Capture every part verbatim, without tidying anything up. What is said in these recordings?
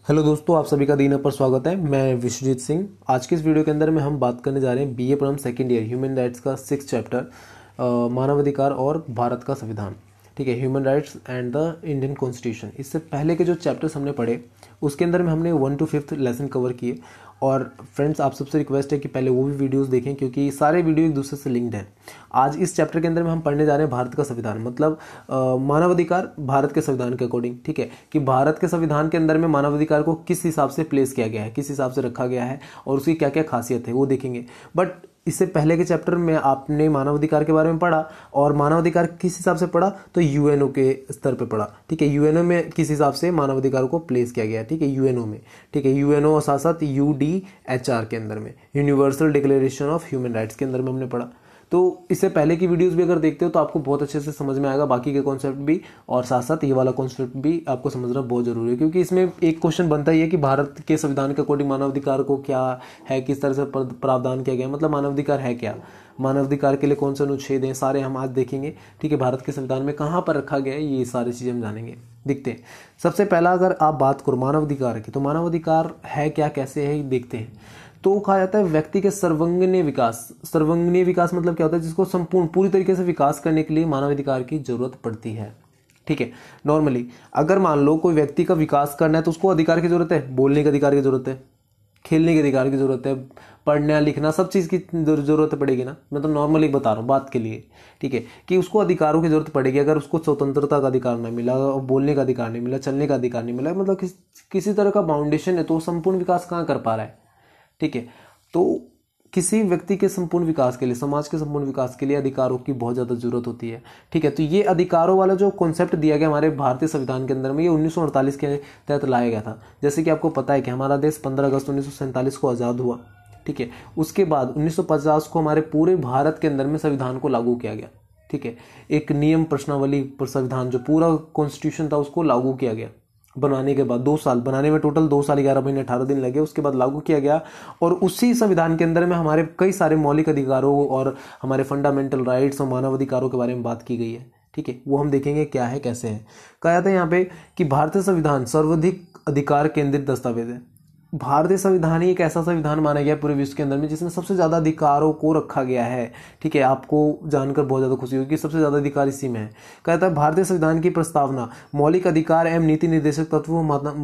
Hello दोस्तों, आप सभी का दीन पर स्वागत है। मैं विश्वजीत सिंह। आज के इस वीडियो के अंदर में हम बात करने जा रहे हैं बीए प्रथम सेकेंड ईयर ह्यूमन राइट्स का सिक्स चैप्टर मानवाधिकार और भारत का संविधान। ठीक है, human rights and the Indian constitution. इससे पहले के जो चैप्टर्स हमने पढ़े उसके अंदर में हमने one two fifth lesson cover किए। और फ्रेंड्स, आप सबसे रिक्वेस्ट है कि पहले वो भी वीडियोस देखें क्योंकि सारे वीडियो एक दूसरे से लिंक्ड हैं। आज इस चैप्टर के अंदर में हम पढ़ने जा रहे हैं भारत का संविधान, मतलब मानवाधिकार भारत के संविधान के अकॉर्डिंग। ठीक है, कि भारत के संविधान के अंदर में मानवाधिकार को किस हिसाब से प्लेस किया गया है, किस हिसाब से रखा गया है और उसकी क्या क्या खासियत है वो देखेंगे। बट इससे पहले के चैप्टर में आपने मानवाधिकार के बारे में पढ़ा और मानवाधिकार किस हिसाब से पढ़ा, तो यूएनओ के स्तर पे पढ़ा। ठीक है, यूएनओ में किस हिसाब से मानवाधिकार को प्लेस किया गया है। ठीक है, यूएनओ में। ठीक है, यूएनओ और साथ साथ यूडीएचआर के अंदर में, universal declaration of human rights के अंदर में हमने पढ़ा। तो इससे पहले की वीडियोस भी अगर देखते हो तो आपको बहुत अच्छे से समझ में आएगा बाकी के कॉन्सेप्ट भी, और साथ साथ ये वाला कॉन्सेप्ट भी आपको समझना बहुत जरूरी है क्योंकि इसमें एक क्वेश्चन बनता ही है कि भारत के संविधान के अकॉर्डिंग मानवाधिकार को क्या है, किस तरह से प्रावधान किया गया, मतलब मानवाधिकार है क्या, मानवाधिकार के लिए कौन से अनुच्छेद हैं, सारे हम आज देखेंगे। ठीक है, भारत के संविधान में कहाँ पर रखा गया है, ये सारी चीजें हम जानेंगे। देखते हैं, सबसे पहला अगर आप बात करो मानवाधिकार की, तो मानवाधिकार है क्या, कैसे है, देखते हैं। तो कहा जाता है व्यक्ति के सर्वंगीय विकास। सर्वंगीय विकास मतलब क्या होता है, जिसको संपूर्ण पूरी तरीके से विकास करने के लिए मानवाधिकार की जरूरत पड़ती है। ठीक है, नॉर्मली अगर मान लो कोई व्यक्ति का विकास करना है तो उसको अधिकार की जरूरत है, बोलने के अधिकार की जरूरत है, खेलने के अधिकार की जरूरत है, पढ़ना लिखना सब चीज की जरूरत पड़ेगी ना। मैं तो नॉर्मली बता रहा हूँ बात के लिए। ठीक है, कि उसको अधिकारों की जरूरत पड़ेगी। अगर उसको स्वतंत्रता का अधिकार नहीं मिला, बोलने का अधिकार नहीं मिला, चलने का अधिकार नहीं मिला, मतलब किस, किसी तरह का बाउंडेशन है, तो संपूर्ण विकास कहाँ कर पा रहा है। ठीक है, तो किसी व्यक्ति के संपूर्ण विकास के लिए, समाज के संपूर्ण विकास के लिए अधिकारों की बहुत ज्यादा जरूरत होती है। ठीक है, तो ये अधिकारों वाला जो कॉन्सेप्ट दिया गया हमारे भारतीय संविधान के अंदर में, ये उन्नीस सौ अड़तालीस के तहत लाया गया था। जैसे कि आपको पता है कि हमारा देश पंद्रह अगस्त उन्नीस सौ सैंतालीस को आजाद हुआ। ठीक है, उसके बाद उन्नीस सौ पचास को हमारे पूरे भारत के अंदर में संविधान को लागू किया गया। ठीक है, एक नियम प्रश्नावली पर संविधान जो पूरा कॉन्स्टिट्यूशन था उसको लागू किया गया। बनाने के बाद दो साल बनाने में, टोटल दो साल ग्यारह महीने अठारह दिन लगे, उसके बाद लागू किया गया। और उसी संविधान के अंदर में हमारे कई सारे मौलिक अधिकारों और हमारे फंडामेंटल राइट्स और मानव अधिकारों के बारे में बात की गई है। ठीक है, वो हम देखेंगे क्या है, कैसे है। कहा जाता है यहाँ पे कि भारतीय संविधान सर्वाधिक अधिकार केंद्रित दस्तावेज है। भारतीय संविधान ही एक ऐसा संविधान माना गया पूरे विश्व के अंदर में जिसमें सबसे ज्यादा अधिकारों को रखा गया है। ठीक है, आपको जानकर बहुत ज्यादा खुशी होगी कि सबसे ज्यादा अधिकार इसी में है। कहता है भारतीय संविधान की प्रस्तावना मौलिक अधिकार एवं नीति निर्देशक तत्वों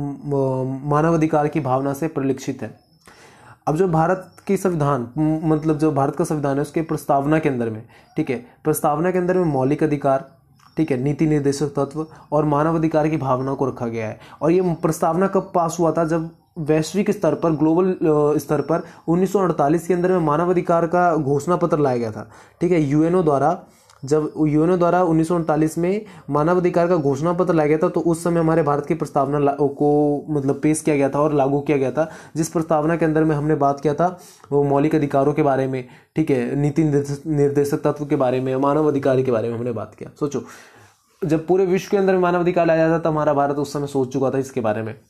मानव अधिकार की भावना से परिलक्षित है। अब जो भारत की संविधान, मतलब जो भारत का संविधान है, उसके प्रस्तावना के अंदर में, ठीक है, प्रस्तावना के अंदर में मौलिक अधिकार, ठीक है, नीति निर्देशक तत्व और मानव अधिकार की भावना को रखा गया है। और ये प्रस्तावना कब पास हुआ था, जब वैश्विक स्तर पर, ग्लोबल स्तर पर उन्नीस सौ अड़तालीस के अंदर में मानव अधिकार का घोषणा पत्र लाया गया था। ठीक है, यूएनओ द्वारा, जब यूएनओ द्वारा उन्नीस सौ अड़तालीस में मानव अधिकार का घोषणा पत्र लाया गया था, तो उस समय हमारे भारत की प्रस्तावना को मतलब पेश किया गया था और लागू किया गया था। जिस प्रस्तावना के अंदर में हमने बात किया था वो मौलिक अधिकारों के बारे में, ठीक है, नीति निर्देशक तत्व के बारे में, मानव अधिकार के बारे में हमने बात किया। सोचो, जब पूरे विश्व के अंदर मानव अधिकार लाया जाता था, हमारा भारत उस समय सोच चुका था इसके बारे में।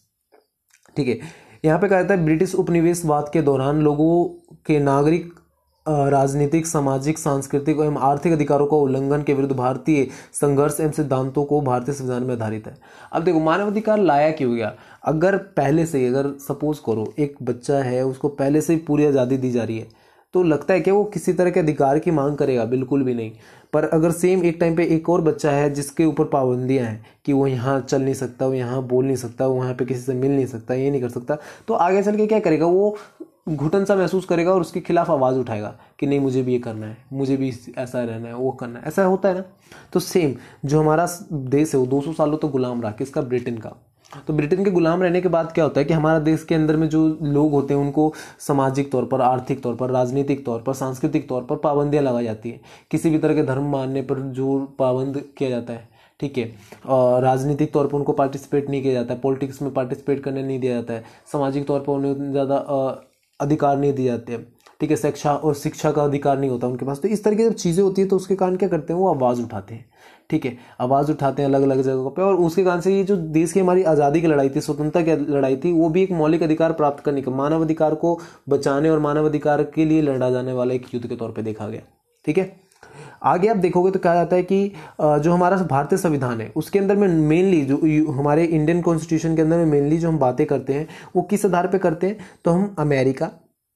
ठीक है, यहाँ पे कहा जाता है ब्रिटिश उपनिवेशवाद के दौरान लोगों के नागरिक, राजनीतिक, सामाजिक, सांस्कृतिक एवं आर्थिक अधिकारों का उल्लंघन के विरुद्ध भारतीय संघर्ष एवं सिद्धांतों को भारतीय संविधान में आधारित है। अब देखो, मानवाधिकार लाया क्यों गया। अगर पहले से, अगर सपोज करो एक बच्चा है, उसको पहले से ही पूरी आज़ादी दी जा रही है, तो लगता है कि वो किसी तरह के अधिकार की मांग करेगा, बिल्कुल भी नहीं। पर अगर सेम एक टाइम पे एक और बच्चा है जिसके ऊपर पाबंदियां हैं कि वो यहाँ चल नहीं सकता, वो यहाँ बोल नहीं सकता, वो यहाँ पे किसी से मिल नहीं सकता, ये नहीं कर सकता, तो आगे चल के क्या करेगा, वो घुटन सा महसूस करेगा और उसके खिलाफ आवाज उठाएगा कि नहीं, मुझे भी ये करना है, मुझे भी ऐसा रहना है, वो करना है। ऐसा होता है ना। तो सेम जो हमारा देश है वो दो सौ सालों तो गुलाम रहा, किसका, ब्रिटेन का। तो ब्रिटेन के गुलाम रहने के बाद क्या होता है कि हमारा देश के अंदर में जो लोग होते हैं उनको सामाजिक तौर पर, आर्थिक तौर पर, राजनीतिक तौर पर, सांस्कृतिक तौर पर पाबंदियां लगाई जाती है। किसी भी तरह के धर्म मानने पर जो पाबंद किया जाता है। ठीक है, और राजनीतिक तौर पर उनको पार्टिसिपेट नहीं किया जाता है, पॉलिटिक्स में पार्टिसिपेट करने नहीं दिया जाता है, सामाजिक तौर पर उन्हें ज़्यादा अधिकार नहीं दिए जाते हैं। ठीक है, शिक्षा और शिक्षा का अधिकार नहीं होता उनके पास। तो इस तरह की जब चीज़ें होती है तो उसके कारण क्या करते हैं, वो आवाज़ उठाते हैं। ठीक है, आवाज़ उठाते हैं अलग अलग जगहों पे, और उसके कारण से ये जो देश की हमारी आज़ादी की लड़ाई थी, स्वतंत्रता की लड़ाई थी, वो भी एक मौलिक अधिकार प्राप्त करने का, मानव अधिकार को बचाने और मानव अधिकार के लिए लड़ा जाने वाला एक युद्ध के तौर पर देखा गया। ठीक है, आगे आप देखोगे तो कहा जाता है कि जो हमारा भारतीय संविधान है उसके अंदर में मेनली जो हमारे इंडियन कॉन्स्टिट्यूशन के अंदर में मेनली जो हम बातें करते हैं वो किस आधार पे करते हैं, तो हम अमेरिका,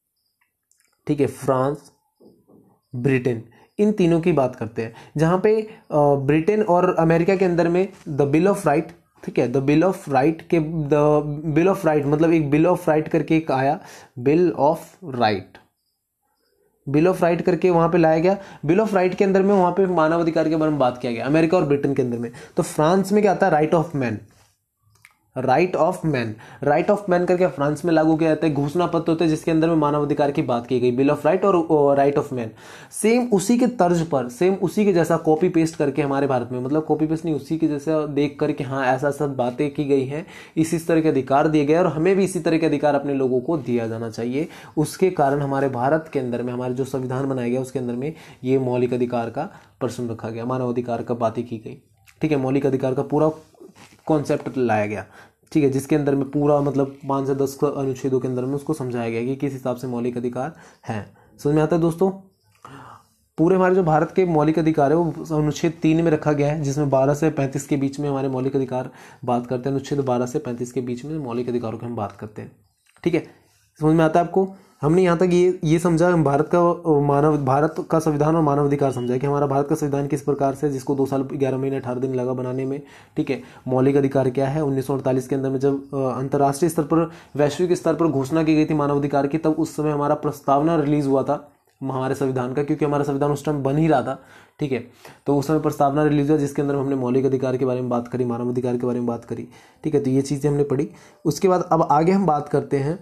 ठीक है, फ्रांस, ब्रिटेन, इन तीनों की बात करते हैं। जहां पे ब्रिटेन और अमेरिका के अंदर में द बिल ऑफ राइट, ठीक है, द बिल ऑफ राइट के द बिल ऑफ राइट मतलब एक बिल ऑफ राइट करके एक आया, bill of right, bill of right करके वहां पे लाया गया। बिल ऑफ राइट के अंदर में वहां पे मानव अधिकार के बारे में बात किया गया अमेरिका और ब्रिटेन के अंदर में। तो फ्रांस में क्या आता है, right of man, right of man, right of man करके फ्रांस में लागू किया जाता है। घोषणा पत्र होते हैं जिसके अंदर में मानव अधिकार की बात की गई, बिल ऑफ राइट और राइट ऑफ मैन। सेम उसी के तर्ज पर, सेम उसी के जैसा कॉपी पेस्ट करके हमारे भारत में, मतलब कॉपी पेस्ट नहीं, उसी के जैसा देख करके हाँ ऐसा सब बातें की गई हैं, इसी तरह के अधिकार दिए गए और हमें भी इसी तरह के अधिकार अपने लोगों को दिया जाना चाहिए। उसके कारण हमारे भारत के अंदर में हमारे जो संविधान बनाया गया उसके अंदर में ये मौलिक अधिकार का प्रश्न रखा गया, मानव अधिकार का बातें की गई, ठीक है, मौलिक अधिकार का पूरा कॉन्सेप्ट लाया गया, ठीक है, जिसके अंदर में पूरा मतलब पाँच से दस अनुच्छेदों के अंदर में उसको समझाया गया कि किस हिसाब से मौलिक अधिकार हैं। समझ में आता है दोस्तों? पूरे हमारे जो भारत के मौलिक अधिकार है वो अनुच्छेद तीन में रखा गया है, जिसमें बारह से पैंतीस के बीच में हमारे मौलिक अधिकार बात करते हैं। अनुच्छेद बारह से पैंतीस के बीच में मौलिक अधिकारों की हम बात करते हैं, ठीक है। समझ में आता है आपको? हमने यहाँ तक ये ये समझा, हम भारत का मानव भारत का संविधान और मानव अधिकार समझा कि हमारा भारत का संविधान किस प्रकार से, जिसको दो साल ग्यारह महीने अठारह दिन लगा बनाने में, ठीक है। मौलिक अधिकार क्या है, उन्नीस सौ अड़तालीस के अंदर में जब अंतर्राष्ट्रीय स्तर पर, वैश्विक स्तर पर घोषणा की गई थी मानव अधिकार की, तब उस समय हमारा प्रस्तावना रिलीज हुआ था हमारे संविधान का, क्योंकि हमारा संविधान उस टाइम बन ही रहा था, ठीक है। तो उस समय प्रस्तावना रिलीज हुआ जिसके अंदर हमने मौलिक अधिकार के बारे में बात करी, मानव अधिकार के बारे में बात करी, ठीक है। तो ये चीज़ें हमने पढ़ी। उसके बाद अब आगे हम बात करते हैं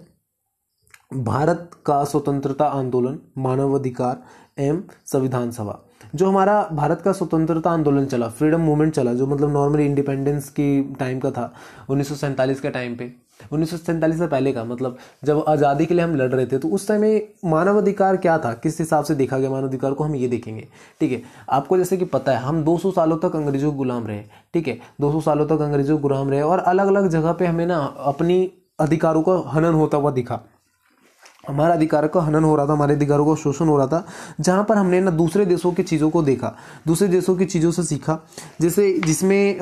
भारत का स्वतंत्रता आंदोलन, मानव अधिकार एवं संविधान सभा। जो हमारा भारत का स्वतंत्रता आंदोलन चला, फ्रीडम मूवमेंट चला, जो मतलब नॉर्मली इंडिपेंडेंस की टाइम का था, उन्नीस सौ सैंतालीस के टाइम पे, उन्नीस सौ सैंतालीस से पहले का, मतलब जब आज़ादी के लिए हम लड़ रहे थे, तो उस टाइम में मानव अधिकार क्या था, किस हिसाब से देखा गया मानव अधिकार को, हम ये देखेंगे, ठीक है। आपको जैसे कि पता है हम दो सौ सालों तक अंग्रेजों के गुलाम रहे, ठीक है, दो सौ सालों तक अंग्रेजों के गुलाम रहे और अलग अलग जगह पे हमें ना अपनी अधिकारों का हनन होता हुआ दिखा, हमारा अधिकार का हनन हो रहा था, हमारे अधिकारों का शोषण हो रहा था, जहाँ पर हमने ना दूसरे देशों की चीज़ों को देखा, दूसरे देशों की चीज़ों से सीखा। जैसे जिसमें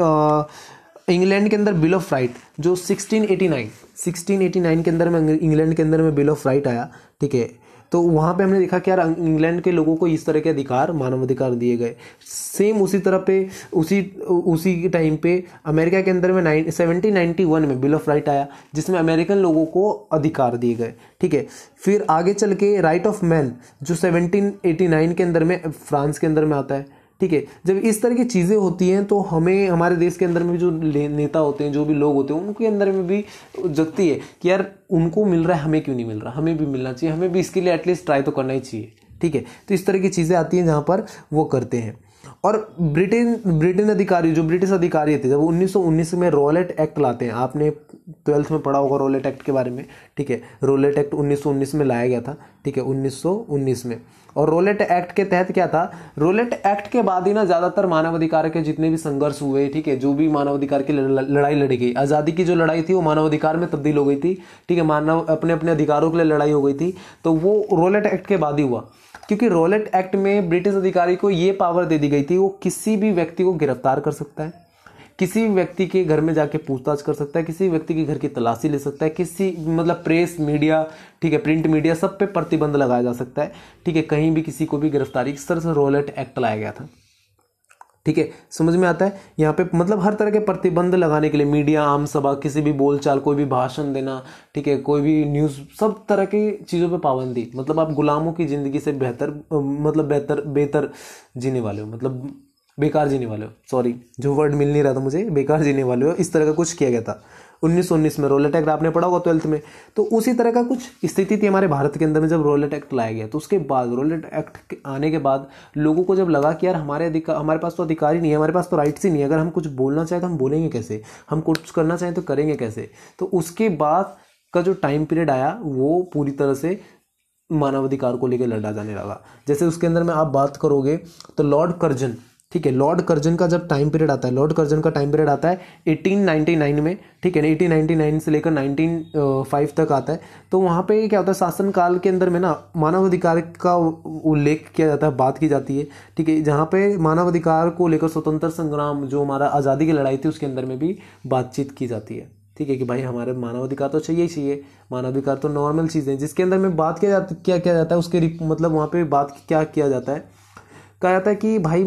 इंग्लैंड के अंदर बिल ऑफ राइट जो sixteen eighty nine sixteen eighty nine के अंदर में इंग्लैंड के अंदर में बिल ऑफ राइट आया, ठीक है। तो वहाँ पे हमने देखा कि यार इंग्लैंड के लोगों को इस तरह के अधिकार, मानव अधिकार दिए गए। सेम उसी तरह पे उसी उसी टाइम पे अमेरिका के अंदर में सेवनटीन नाइन्टी वन में बिल ऑफ राइट आया, जिसमें अमेरिकन लोगों को अधिकार दिए गए, ठीक है। फिर आगे चल के राइट ऑफ मैन जो सेवनटीन एटी नाइन के अंदर में फ्रांस के अंदर में आता है, ठीक है। जब इस तरह की चीज़ें होती हैं तो हमें हमारे देश के अंदर में जो नेता होते हैं, जो भी लोग होते हैं, उनके अंदर में भी जगती है कि यार उनको मिल रहा है, हमें क्यों नहीं मिल रहा, हमें भी मिलना चाहिए, हमें भी इसके लिए एटलीस्ट ट्राई तो करना ही चाहिए, ठीक है। तो इस तरह की चीज़ें आती हैं जहाँ पर वो करते हैं। और ब्रिटेन ब्रिटेन अधिकारी, जो ब्रिटिश अधिकारी थे, जब उन्नीस सौ उन्नीस में रॉलेट एक्ट लाते हैं, आपने ट्वेल्थ में पढ़ा होगा रॉलेट एक्ट के बारे में, ठीक है। रॉलेट एक्ट उन्नीस सौ उन्नीस में लाया गया था, ठीक है, उन्नीस सौ उन्नीस में। और रॉलेट एक्ट के तहत क्या था, रॉलेट एक्ट के बाद ही ना ज़्यादातर मानव अधिकार के जितने भी संघर्ष हुए, ठीक है, जो भी मानव अधिकार की लड़ाई लड़ी गई, आज़ादी की जो लड़ाई थी वो मानव अधिकार में तब्दील हो गई थी, ठीक है, मानव अपने अपने अधिकारों के लिए लड़ाई हो गई थी, तो वो रॉलेट एक्ट के बाद ही हुआ। क्योंकि रॉलेट एक्ट में ब्रिटिश अधिकारी को ये पावर दे दी गई थी, वो किसी भी व्यक्ति को गिरफ्तार कर सकता है, किसी भी व्यक्ति के घर में जाके पूछताछ कर सकता है, किसी व्यक्ति के घर की तलाशी ले सकता है, किसी मतलब प्रेस मीडिया, ठीक है, प्रिंट मीडिया, सब पे प्रतिबंध लगाया जा सकता है, ठीक है, कहीं भी किसी को भी गिरफ्तारी, इस तरह से रॉलेट एक्ट लाया गया था, ठीक है। समझ में आता है? यहाँ पे मतलब हर तरह के प्रतिबंध लगाने के लिए, मीडिया, आम सभा, किसी भी बोलचाल, कोई भी भाषण देना, ठीक है, कोई भी न्यूज़, सब तरह की चीज़ों पे पाबंदी। मतलब आप गुलामों की ज़िंदगी से बेहतर मतलब बेहतर बेहतर जीने वाले हो, मतलब बेकार जीने वाले हो, सॉरी जो वर्ड मिल नहीं रहा था मुझे, बेकार जीने वाले हो, इस तरह का कुछ किया गया था उन्नीस सौ उन्नीस में। रॉलेट एक्ट आपने पढ़ा होगा ट्वेल्थ में, तो उसी तरह का कुछ स्थिति थी हमारे भारत के अंदर में जब रॉलेट एक्ट लाया गया। तो उसके बाद रॉलेट एक्ट आने के बाद लोगों को जब लगा कि यार हमारे अधिकार, हमारे पास तो अधिकार ही नहीं है, हमारे पास तो राइट्स ही नहीं है, अगर हम कुछ बोलना चाहें तो हम बोलेंगे कैसे, हम कुछ करना चाहें तो करेंगे कैसे। तो उसके बाद का जो टाइम पीरियड आया वो पूरी तरह से मानवाधिकार को लेकर लड़ा जाने लगा। जैसे उसके अंदर में आप बात करोगे तो लॉर्ड कर्जन, ठीक है। लॉर्ड कर्जन का जब टाइम पीरियड आता है, लॉर्ड कर्जन का टाइम पीरियड आता है एटीन नाइंटी नाइन में, ठीक है ना, एटीन नाइंटी नाइन से लेकर नाइनटीन ओ फाइव तक आता है। तो वहाँ पे क्या होता है, शासन काल के अंदर में ना मानवाधिकार का उल्लेख किया जाता है, बात की जाती है, ठीक है, जहाँ पे मानवाधिकार को लेकर स्वतंत्र संग्राम जो हमारा आज़ादी की लड़ाई थी उसके अंदर में भी बातचीत की जाती है, ठीक है, कि भाई हमारे मानवाधिकार तो चाहिए ही चाहिए, मानवाधिकार तो नॉर्मल चीज़ें, जिसके अंदर में बात किया जाती क्या किया जाता है उसके रिप- मतलब वहाँ पे बात क्या किया जाता है, कहा जाता है कि भाई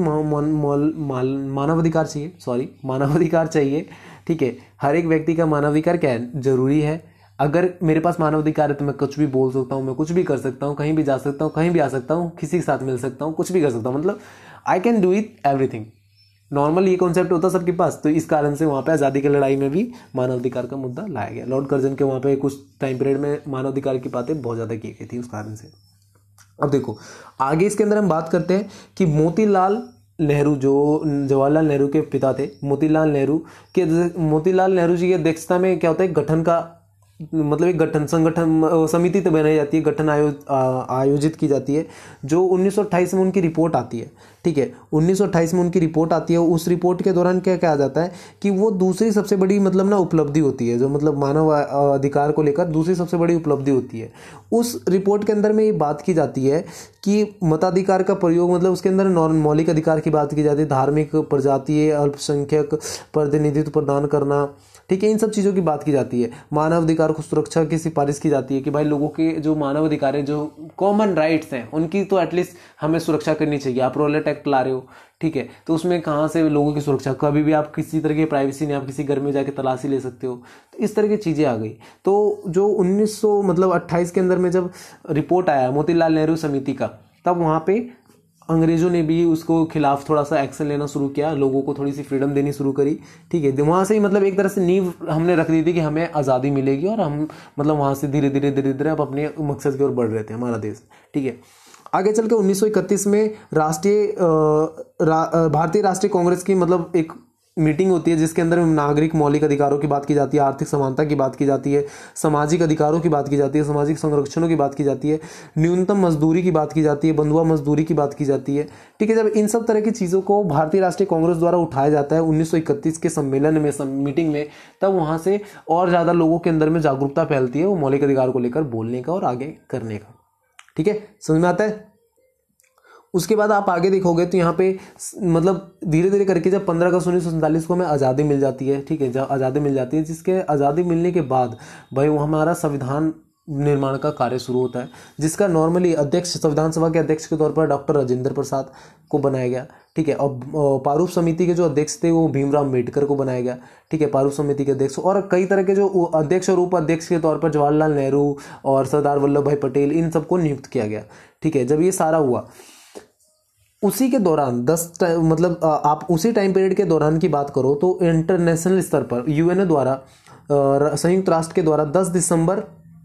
मानवाधिकार चाहिए, सॉरी मानवाधिकार चाहिए, ठीक है, हर एक व्यक्ति का मानवाधिकार क्या है, जरूरी है। अगर मेरे पास मानवाधिकार है तो मैं कुछ भी बोल सकता हूँ, मैं कुछ भी कर सकता हूँ, कहीं भी जा सकता हूँ, कहीं भी आ सकता हूँ, किसी के साथ मिल सकता हूँ, कुछ भी कर सकता हूँ, मतलब I can do it everything. Normal ये कॉन्सेप्ट होता है सबके पास, तो इस कारण से वहाँ पे आज़ादी की लड़ाई में भी मानवाधिकार का मुद्दा लाया गया। लॉर्ड कर्जन के वहाँ पे कुछ टाइम पीरियड में मानवाधिकार की बातें बहुत ज़्यादा की गई थी उस कारण से। अब देखो आगे इसके अंदर हम बात करते हैं कि मोतीलाल नेहरू जो जवाहरलाल नेहरू के पिता थे, मोतीलाल नेहरू के मोतीलाल नेहरू जी की अध्यक्षता में क्या होता है, गठन का मतलब एक गठन संगठन समिति तो बनाई जाती है, गठन आयो, आयोजित की जाती है, जो उन्नीस सौ अट्ठाईस में उनकी रिपोर्ट आती है, ठीक है, उन्नीस सौ अट्ठाईस में उनकी रिपोर्ट आती है। उस रिपोर्ट के दौरान क्या कहा जाता है कि वो दूसरी सबसे बड़ी मतलब ना उपलब्धि होती है, जो मतलब मानव अधिकार को लेकर दूसरी सबसे बड़ी उपलब्धि होती है। उस रिपोर्ट के अंदर में ये बात की जाती है कि मताधिकार का प्रयोग मतलब उसके अंदर मौलिक अधिकार की बात की जाती है, धार्मिक, प्रजातीय, अल्पसंख्यक प्रतिनिधित्व प्रदान करना, ठीक है, इन सब चीज़ों की बात की जाती है। मानव अधिकार को सुरक्षा की सिफारिश की जाती है कि भाई लोगों के जो मानव अधिकार है, जो कॉमन राइट्स हैं, उनकी तो एटलीस्ट हमें सुरक्षा करनी चाहिए। आप रोलेट एक्ट ला रहे हो, ठीक है, तो उसमें कहाँ से लोगों की सुरक्षा, कभी भी आप किसी तरह की प्राइवेसी नहीं, आप किसी घर में जाके तलाशी ले सकते हो, तो इस तरह की चीज़ें आ गई। तो जो उन्नीस सौ मतलब अट्ठाईस के अंदर में जब रिपोर्ट आया मोतीलाल नेहरू समिति का, तब वहाँ पे अंग्रेजों ने भी उसको खिलाफ थोड़ा सा एक्शन लेना शुरू किया, लोगों को थोड़ी सी फ्रीडम देनी शुरू करी, ठीक है, वहाँ से ही मतलब एक तरह से नींव हमने रख दी थी कि हमें आज़ादी मिलेगी, और हम मतलब वहाँ से धीरे धीरे धीरे धीरे अब अपने मकसद की ओर बढ़ रहे थे हमारा देश, ठीक है। आगे चल के उन्नीस सौ इकतीस में राष्ट्रीय रा, भारतीय राष्ट्रीय कांग्रेस की मतलब एक मीटिंग होती है, जिसके अंदर नागरिक मौलिक अधिकारों की बात की जाती है, आर्थिक समानता की बात की जाती है, सामाजिक अधिकारों की बात की जाती है, सामाजिक संरक्षणों की बात की जाती है, न्यूनतम मजदूरी की बात की जाती है, बंधुआ मजदूरी की बात की जाती है, ठीक है। जब इन सब तरह की चीज़ों को भारतीय राष्ट्रीय कांग्रेस द्वारा उठाया जाता है उन्नीस सौ इकतीस के सम्मेलन में, मीटिंग में, तब वहाँ से और ज़्यादा लोगों के अंदर में जागरूकता फैलती है वो मौलिक अधिकार को लेकर बोलने का और आगे करने का, ठीक है, समझ में आता है। उसके बाद आप आगे देखोगे तो यहाँ पे मतलब धीरे धीरे करके जब पंद्रह अगस्त उन्नीस सौ सैंतालीस को हमें आज़ादी मिल जाती है, ठीक है, जब आज़ादी मिल जाती है, जिसके आज़ादी मिलने के बाद भाई वो हमारा संविधान निर्माण का कार्य शुरू होता है, जिसका नॉर्मली अध्यक्ष संविधान सभा के अध्यक्ष के तौर पर डॉक्टर राजेंद्र प्रसाद को बनाया गया, ठीक है, और प्रारूप समिति के जो अध्यक्ष थे वो भीमराव अम्बेडकर को बनाया गया, ठीक है, प्रारूप समिति के अध्यक्ष, और कई तरह के जो अध्यक्ष और उपाध्यक्ष के तौर पर जवाहरलाल नेहरू और सरदार वल्लभ भाई पटेल, इन सबको नियुक्त किया गया, ठीक है। जब ये सारा हुआ उसी के दौरान दस मतलब आप उसी टाइम पीरियड के दौरान की बात करो तो इंटरनेशनल स्तर पर यूएनओ द्वारा संयुक्त राष्ट्र के द्वारा दस दिसंबर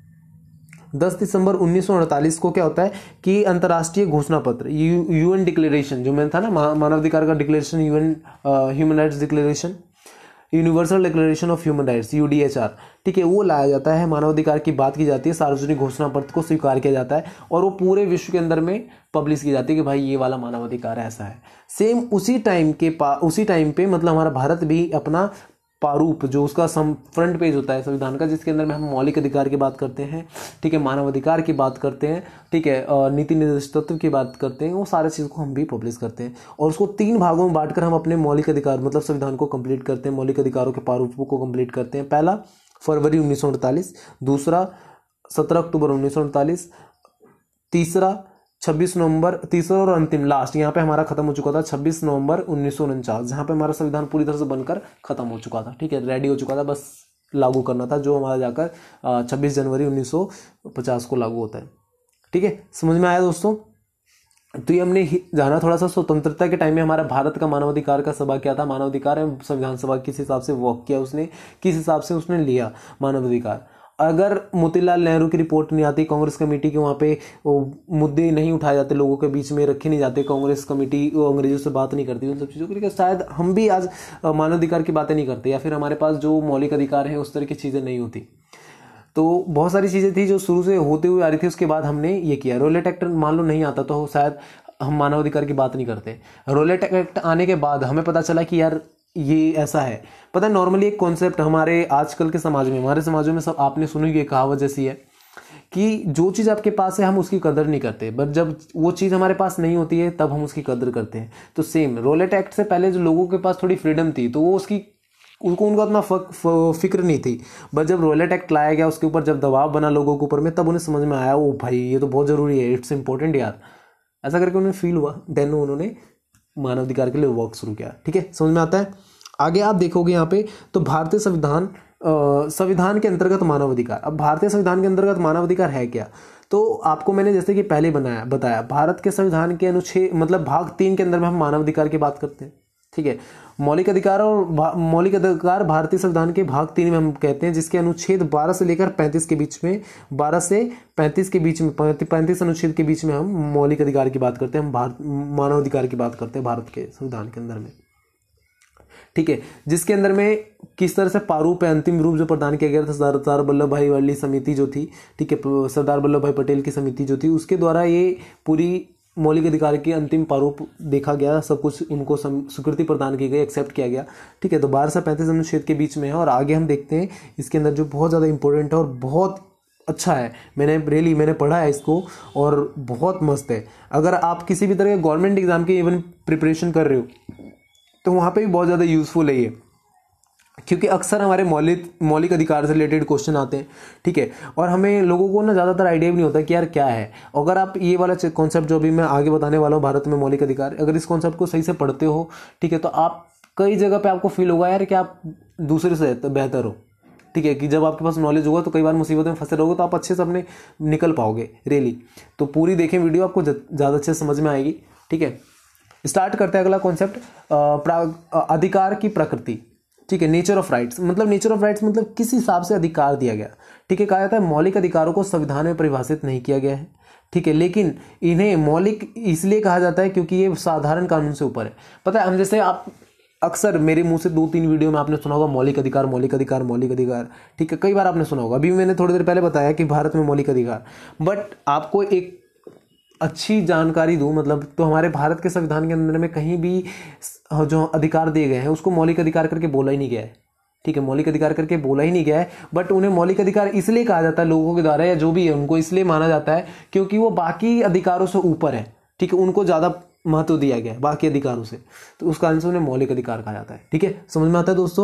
दस दिसंबर उन्नीस सौ अड़तालीस को क्या होता है कि अंतर्राष्ट्रीय घोषणा पत्र यूएन डिक्लेरेशन, जो मैंने था ना मानवाधिकार का declaration, UN human rights declaration, universal declaration of human rights UDHR, ठीक है, वो लाया जाता है, मानवाधिकार की बात की जाती है, सार्वजनिक घोषणा पत्र को स्वीकार किया जाता है और वो पूरे विश्व के अंदर में पब्लिश की जाती है कि भाई ये वाला मानवाधिकार ऐसा है। सेम उसी टाइम के पा उसी टाइम पे मतलब हमारा भारत भी अपना प्रारूप जो उसका सम फ्रंट पेज होता है संविधान का, जिसके अंदर में हम मौलिक अधिकार की बात करते हैं, ठीक है, मानवाधिकार की बात करते हैं, ठीक है, नीति निर्देश तत्व की बात करते हैं, वो सारे चीज़ को हम भी पब्लिश करते हैं और उसको तीन भागों में बांटकर हम अपने मौलिक अधिकार मतलब संविधान को कंप्लीट करते हैं, मौलिक अधिकारों के प्रारूपों को कंप्लीट करते हैं। पहला फरवरी उन्नीस सौ अड़तालीस, दूसरा सत्रह अक्टूबर उन्नीस सौ अड़तालीस, तीसरा छब्बीस नवंबर, तीसरा और अंतिम लास्ट यहाँ पे हमारा खत्म हो चुका था छब्बीस नवंबर उन्नीस सौ उनचास, जहाँ पे हमारा संविधान पूरी तरह से बनकर खत्म हो चुका था, ठीक है, रेडी हो चुका था, बस लागू करना था, जो हमारा जाकर छब्बीस जनवरी उन्नीस सौ पचास को लागू होता है, ठीक है। समझ में आया दोस्तों? तो ये हमने जाना थोड़ा सा स्वतंत्रता के टाइम में हमारा भारत का मानवाधिकार का सभा क्या था, मानवाधिकार संविधान सभा किस हिसाब से वर्क किया उसने, किस हिसाब से उसने लिया मानवाधिकार। अगर मोतीलाल नेहरू की रिपोर्ट नहीं आती, कांग्रेस कमेटी के वहाँ पे मुद्दे नहीं उठाए जाते, लोगों के बीच में रखे नहीं जाते, कांग्रेस कमेटी अंग्रेजों से बात नहीं करती, उन सब चीज़ों के लिए शायद हम भी आज मानवाधिकार की बातें नहीं करते, या फिर हमारे पास जो मौलिक अधिकार हैं उस तरह की चीज़ें नहीं होती। तो बहुत सारी चीज़ें थी जो शुरू से होते हुए आ रही थी, उसके बाद हमने ये किया। रोलेट एक्ट मान लो नहीं आता तो शायद हम मानव अधिकार की बात नहीं करते। रोलेट एक्ट आने के बाद हमें पता चला कि यार ये ऐसा है। पता है नॉर्मली एक कॉन्सेप्ट हमारे आजकल के समाज में, हमारे समाजों में सब आपने सुनी ये कहावत जैसी है कि जो चीज़ आपके पास है हम उसकी कदर नहीं करते, बट जब वो चीज़ हमारे पास नहीं होती है तब हम उसकी कदर करते हैं। तो सेम रोलेट एक्ट से पहले जो लोगों के पास थोड़ी फ्रीडम थी तो वो उसकी उनको उनका उतना फिक्र नहीं थी, बट जब रोलेट एक्ट लाया गया उसके ऊपर जब दबाव बना लोगों के ऊपर में तब उन्हें समझ में आया ओ भाई ये तो बहुत ज़रूरी है, इट्स इंपॉर्टेंट यार, ऐसा करके उन्हें फील हुआ। देन उन्होंने मानवाधिकार के लिए वर्क शुरू किया। ठीक है, समझ में आता है। आगे आप देखोगे यहाँ पे तो भारतीय संविधान संविधान के अंतर्गत मानवाधिकार। अब भारतीय संविधान के अंतर्गत मानवाधिकार है क्या, तो आपको मैंने जैसे कि पहले बनाया बताया भारत के संविधान के अनुच्छेद मतलब भाग तीन के अंदर में हम मानवाधिकार की बात करते हैं। ठीक है, मौलिक अधिकार और मौलिक अधिकार भारतीय संविधान के भाग तीन में हम कहते हैं, जिसके अनुच्छेद बारह से लेकर पैंतीस के बीच में बारह से पैंतीस के बीच में पैंतीस अनुच्छेद के बीच में हम मौलिक अधिकार की बात करते हैं, हम भारत मानवाधिकार की बात करते हैं भारत के संविधान के अंदर में। ठीक है, जिसके अंदर में किस तरह से प्रारूप है अंतिम रूप जो प्रदान किया गया था सरदार वल्लभ भाई वाली समिति जो थी, ठीक है, सरदार वल्लभ भाई पटेल की समिति जो थी उसके द्वारा ये पूरी मौलिक अधिकार की अंतिम प्रारूप देखा गया, सब कुछ उनको स्वीकृति प्रदान की गई, एक्सेप्ट किया गया। ठीक है, तो बारह से पैंतीस अनुच्छेद के बीच में है। और आगे हम देखते हैं इसके अंदर जो बहुत ज़्यादा इंपॉर्टेंट है और बहुत अच्छा है, मैंने रियली मैंने पढ़ा है इसको और बहुत मस्त है। अगर आप किसी भी तरह के गवर्नमेंट एग्जाम की इवन प्रिपरेशन कर रहे हो तो वहाँ पे भी बहुत ज़्यादा यूज़फुल है ये, क्योंकि अक्सर हमारे मौलिक मौलिक अधिकार से रिलेटेड क्वेश्चन आते हैं। ठीक है, और हमें लोगों को ना ज़्यादातर आइडिया भी नहीं होता कि यार क्या है। अगर आप ये वाला कॉन्सेप्ट जो अभी मैं आगे बताने वाला हूँ भारत में मौलिक अधिकार, अगर इस कॉन्सेप्ट को सही से पढ़ते हो, ठीक है, तो आप कई जगह पे आपको फील होगा यार कि आप दूसरे से बेहतर हो। ठीक है, कि जब आपके पास नॉलेज होगा तो कई बार मुसीबतों में फंसे रहोगे तो आप अच्छे से अपने निकल पाओगे रियली। तो पूरी देखें वीडियो, आपको ज़्यादा अच्छे से समझ में आएगी। ठीक है, स्टार्ट करते हैं अगला कॉन्सेप्ट, अधिकार की प्रकृति। ठीक है, नेचर ऑफ राइट्स, मतलब नेचर ऑफ राइट्स मतलब किस हिसाब से अधिकार दिया गया। ठीक है, कहा जाता है मौलिक अधिकारों को संविधान में परिभाषित नहीं किया गया है। ठीक है, लेकिन इन्हें मौलिक इसलिए कहा जाता है क्योंकि ये साधारण कानून से ऊपर है। पता है, हम जैसे आप अक्सर मेरे मुंह से दो तीन वीडियो में आपने सुना होगा मौलिक अधिकार मौलिक अधिकार मौलिक अधिकार। ठीक है, कई बार आपने सुना होगा। अभी मैंने थोड़ी देर पहले बताया कि भारत में मौलिक अधिकार, बट आपको एक अच्छी जानकारी दूं, मतलब तो हमारे भारत के संविधान के अंदर में कहीं भी जो अधिकार दिए गए हैं उसको मौलिक अधिकार करके बोला ही नहीं गया है। ठीक है, मौलिक अधिकार करके बोला ही नहीं गया है, बट उन्हें मौलिक अधिकार इसलिए कहा जाता है लोगों के द्वारा, या जो भी है उनको इसलिए माना जाता है क्योंकि वो बाकी अधिकारों से ऊपर है। ठीक है, उनको ज़्यादा महत्व दिया गया है बाकी अधिकारों से, तो उस कारण से उन्हें मौलिक अधिकार कहा जाता है। ठीक है, समझ में आता है दोस्तों।